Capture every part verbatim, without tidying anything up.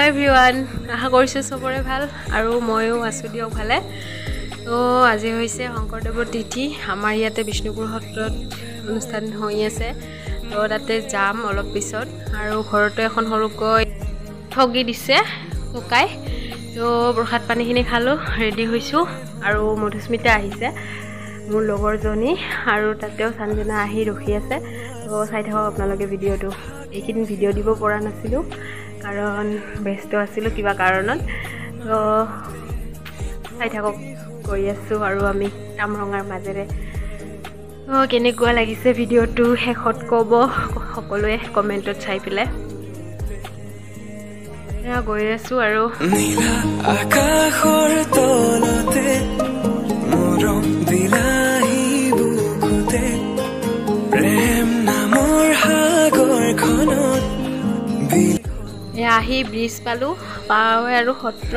everyone আশা কৰিছোঁ চবৰে ভাল আৰু ময়ো আছোঁ দিয়ক ভালে তো আজি হৈছে শংকৰদেৱৰ তিথি আমাৰ ইয়াতে বিষ্ণুপুৰ সত্ৰত অনুষ্ঠান হৈ আছে তো তাতে যাম অলপ পিছত আৰু ঘৰতে এখন সৰুকৈ ঠগি দিছে ককাই তো প্ৰসাদ পানীখিনি খালোঁ ৰেডি হৈছোঁ আৰু মধুস্মিতা আহিছে মোৰ লগৰজনী আৰু তাতেও চাঞ্জনা আহি ৰখি আছে তো চাই থাকক আপোনালোকে ভিডিঅ'টো এইকেইদিন ভিডিঅ' দিব পৰা নাছিলোঁ কাৰণ ব্যস্ত আছিলোঁ কিবা কাৰণত তো চাই থাকক কৰি আছোঁ আৰু আমি কামৰঙাৰ মাজেৰে তো কেনেকুৱা লাগিছে ভিডিঅ'টো শেষত ক'ব সকলোৱে কমেণ্টত চাই পেলাই এয়া গৈ আছোঁ আৰু নীলা আকাশৰ তলতে মৰম বিলাহী বুকুতে প্ৰেম নামৰ সাগৰখনত এয়া আহি ব্ৰিজ পালোঁ পাৱে আৰু সত্ৰ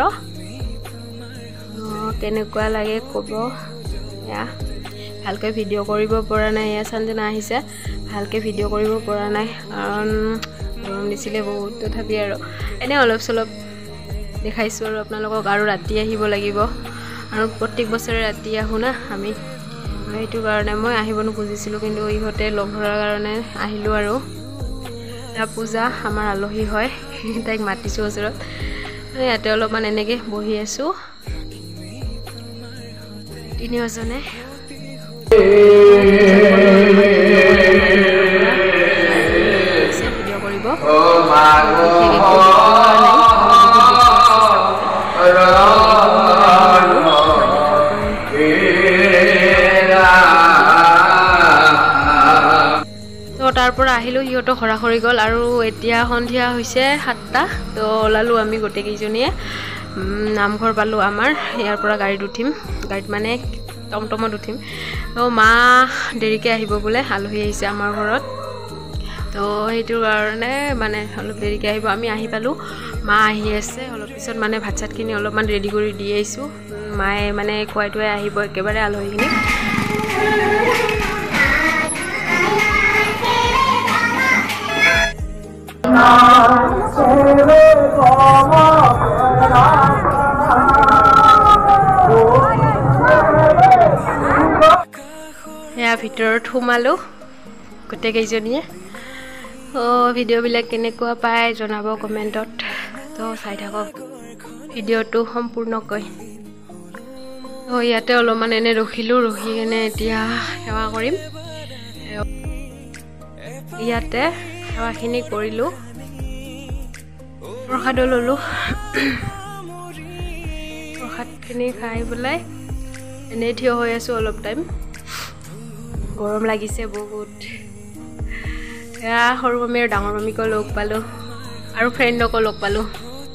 কেনেকুৱা লাগে ক'ব এয়া ভালকৈ ভিডিঅ' কৰিব পৰা নাই এয়া চাঞ্জনা আহিছে ভালকৈ ভিডিঅ' কৰিব পৰা নাই কাৰণ গৰম দিছিলে বহুত তথাপি আৰু এনেই অলপ চলপ দেখাইছোঁ আৰু আপোনালোকক আৰু ৰাতি আহিব লাগিব আৰু প্ৰত্যেক বছৰে ৰাতি আহোঁ না আমি সেইটো কাৰণে মই আহিব নোখুজিছিলোঁ কিন্তু ইহঁতে লগ ধৰাৰ কাৰণে আহিলোঁ আৰু এয়া পূজা আমাৰ আলহী হয় তাইক মাতিছোঁ ওচৰত ইয়াতে অলপমান এনেকৈ বহি আছোঁ তিনিওজনে ভিডিঅ' কৰিব তো তাৰ পৰা আহিলোঁ সিহঁতক হৰাহৰি গ'ল আৰু এতিয়া সন্ধিয়া হৈছে সাতটা তো ওলালোঁ আমি গোটেইকেইজনীয়ে নামঘৰ পালোঁ আমাৰ ইয়াৰ পৰা গাড়ীত উঠিম গাড়ীত মানে টমটমত উঠিম তো মা দেৰিকৈ আহিব বোলে আলহী আহিছে আমাৰ ঘৰত তো সেইটো কাৰণে মানে অলপ দেৰিকৈ আহিব আমি আহি পালোঁ মা আহি আছে অলপ পিছত মানে ভাত চাতখিনি অলপমান ৰেডি কৰি দি আহিছোঁ মায়ে মানে খুৱাই থুৱাই আহিব একেবাৰে আলহীখিনি সেয়া ভিতৰত সোমালোঁ গোটেইকেইজনীয়ে অঁ ভিডিঅ'বিলাক কেনেকুৱা পায় জনাব কমেণ্টত তো চাই থাকক ভিডিঅ'টো সম্পূৰ্ণকৈ তো ইয়াতে অলপমান এনে ৰখিলোঁ ৰখি কিনে এতিয়া সেৱা কৰিম ইয়াতে সেৱাখিনি কৰিলোঁ প্ৰসাদো ল'লোঁ প্ৰসাদখিনি খাই পেলাই এনেই থিয় হৈ আছোঁ অলপ টাইম গৰম লাগিছে বহুত এয়া সৰু মামী আৰু ডাঙৰ মামীকো লগ পালোঁ আৰু ফ্ৰেণ্ডকো লগ পালোঁ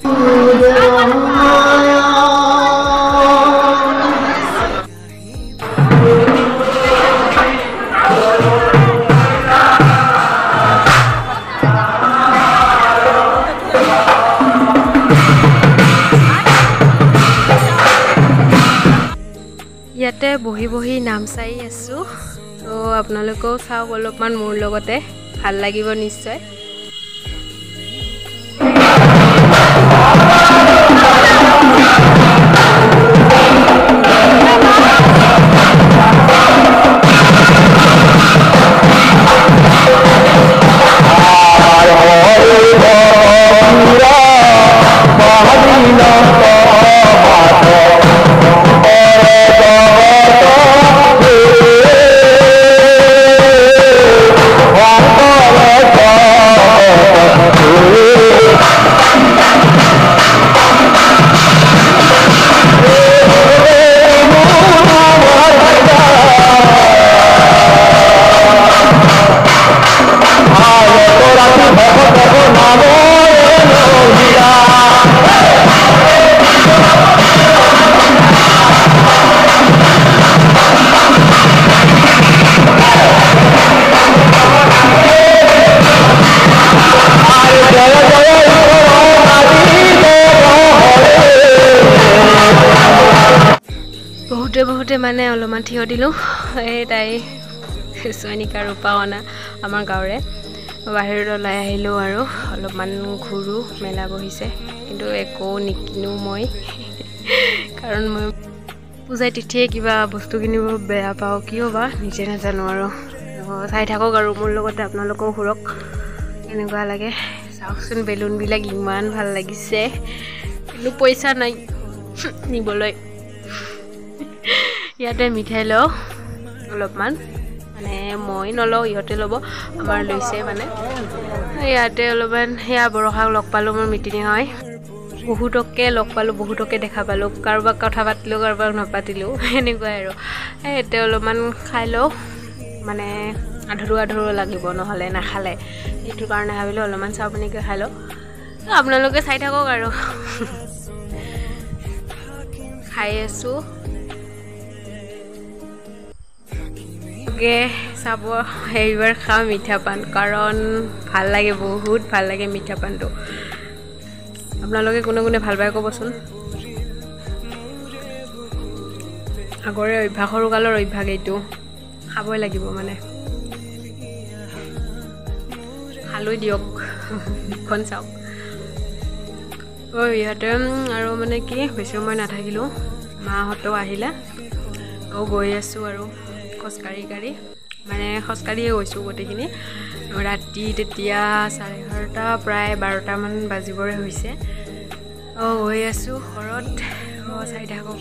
ইয়াতে বহি বহি নাম চাই আছোঁ তো আপোনালোকেও চাওক অলপমান মোৰ লগতে ভাল লাগিব নিশ্চয় বহুতে বহুতে মানে অলপমান থিয় দিলোঁ এই তাই চয়নিকা ৰূপা অনা আমাৰ গাঁৱৰে বাহিৰত ওলাই আহিলোঁ আৰু অলপমান ঘূৰোঁ মেলা বহিছে কিন্তু একো নিকিনো মই কাৰণ মই পূজাই তিথিয়ে কিবা বস্তু কিনিব বেয়া পাওঁ কিয় বা নিজে নাজানো আৰু চাই থাকক আৰু মোৰ লগতে আপোনালোকেও ঘূৰক এনেকুৱা লাগে চাওকচোন বেলুনবিলাক ইমান ভাল লাগিছে কিন্তু পইচা নাই নিবলৈ ইয়াতে মিঠাই লওঁ অলপমান মানে মই নলওঁ ইহঁতে ল'ব আমাৰ লৈছে মানে ইয়াতে অলপমান সেয়া বৰষাক লগ পালোঁ মোৰ মিটিং হয় বহুতকে লগ পালোঁ বহুতকে দেখা পালোঁ কাৰোবাক কথা পাতিলোঁ কাৰোবাক নাপাতিলোঁ এনেকুৱাই আৰু ইয়াতে অলপমান খাই লওঁ মানে আধৰু আধৰু লাগিব নহ'লে নাখালে সেইটো কাৰণে ভাবিলোঁ অলপমান চাহ পানীকে খাই লওঁ আপোনালোকে চাই থাকক আৰু খাই আছোঁ চাব এইবাৰ খাওঁ মিঠা পান কাৰণ ভাল লাগে বহুত ভাল লাগে মিঠা পানটো আপোনালোকে কোনে কোনে ভাল পায় ক'বচোন আগৰে অভ্যাস সৰু কালৰ অভ্যাস এইটো খাবই লাগিব মানে খালৈ দিয়ক মুখখন চাওক ঐ ইহঁতে আৰু মানে কি বেছি সময় নাথাকিলোঁ মাহঁতেও আহিলে আৰু গৈ আছোঁ আৰু খোজকাঢ়ি কাঢ়ি মানে খোজকাঢ়িয়ে গৈছোঁ গোটেইখিনি ৰাতি তেতিয়া চাৰে এঘাৰটা প্ৰায় বাৰটামান বাজিবৰে হৈছে অঁ গৈ আছোঁ ঘৰত অঁ চাই থাকক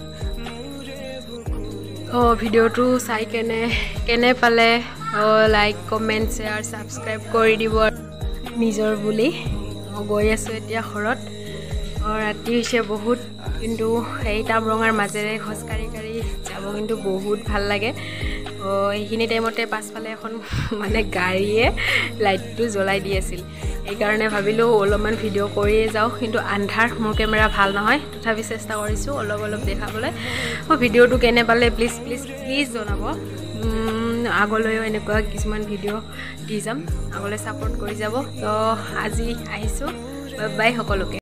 অঁ ভিডিঅ'টো চাই কেনে কেনে পালে অঁ লাইক কমেণ্ট শ্বেয়াৰ ছাবস্ক্ৰাইব কৰি দিব নিজৰ বুলি অঁ গৈ আছোঁ এতিয়া ঘৰত অঁ ৰাতি হৈছে বহুত কিন্তু সেই তামৰঙাৰ মাজেৰে খোজকাঢ়ি কাঢ়ি যাব কিন্তু বহুত ভাল লাগে অঁ এইখিনি টাইমতে পাছফালে এখন মানে গাড়ীয়ে লাইটটো জ্বলাই দি আছিল সেইকাৰণে ভাবিলোঁ অলপমান ভিডিঅ' কৰিয়ে যাওঁ কিন্তু আন্ধাৰ মোৰ কেমেৰা ভাল নহয় তথাপি চেষ্টা কৰিছোঁ অলপ অলপ দেখাবলৈ অঁ ভিডিঅ'টো কেনে পালে প্লিজ প্লিজ প্লিজ জনাব আগলৈও এনেকুৱা কিছুমান ভিডিঅ' দি যাম আগলৈ ছাপোৰ্ট কৰি যাব তো আজি আহিছোঁ বাই বাই সকলোকে